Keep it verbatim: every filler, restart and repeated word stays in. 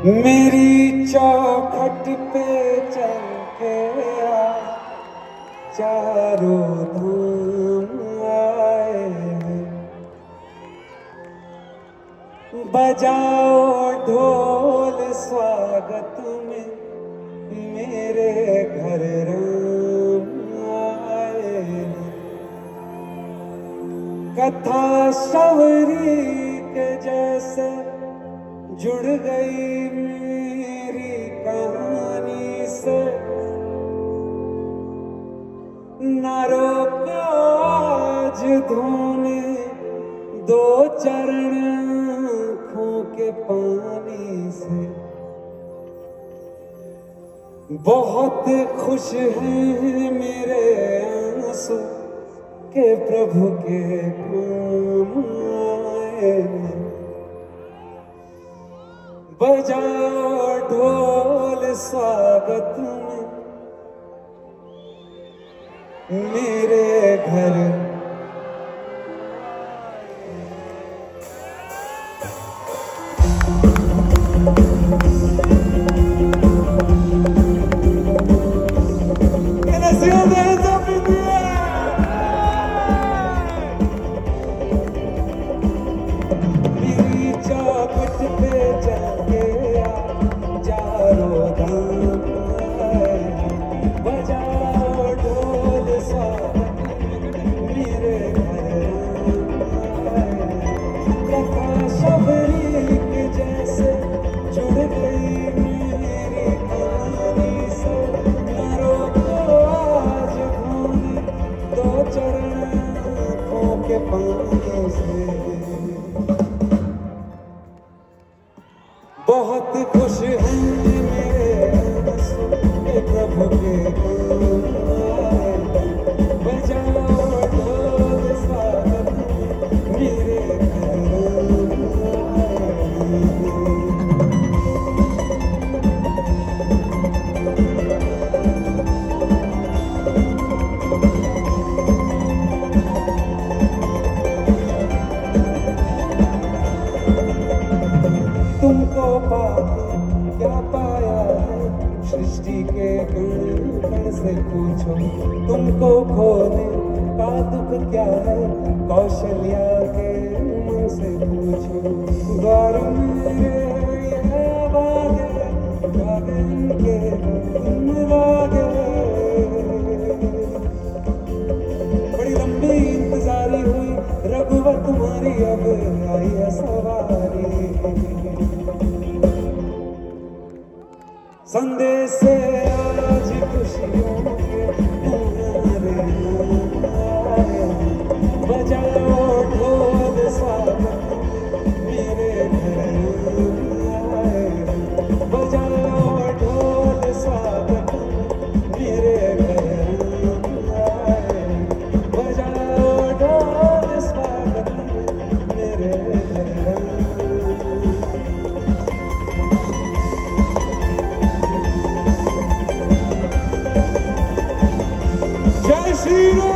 मेरी चौखट पे चल के आ, चारों धाम आए हैं। बजाओ ढोल स्वागत में, मेरे घर राम आए हैं। कथा शबरी के जैसे जुड़ गई मेरी कहानी से, न रोको आज धोने दो चरण आँखों के पानी से। बहुत खुश हैं मेरे आंसू के प्रभु के काम आए। बजाओ ढोल स्वागत में, मेरे घर के पानी से। बहुत खुश हैं मेरे आंसू के प्रभु के काम आए। बजाओ ढोल स्वागत में, मेरे घर तुमको पाके क्या पाया है, सृष्टि के कण कण से पूछो। तुमको खोने का दुख क्या है, कौशल्या के मन से पूछो। द्वार मेरे ये बागे गगन के तुम लागे। बड़ी लंबी इंतजारी हुई रघुवर तुम्हारी, अब आई है सवारी। संदेश से आज खुशियों के तुम्हारे आए। बजाओ ढोल स्वागत मेरे घर आए। बजाओ ढोल स्वागत मेरे घर आए। बजाओ ढोल स्वागत मेरे घर आए। जय श्री राम।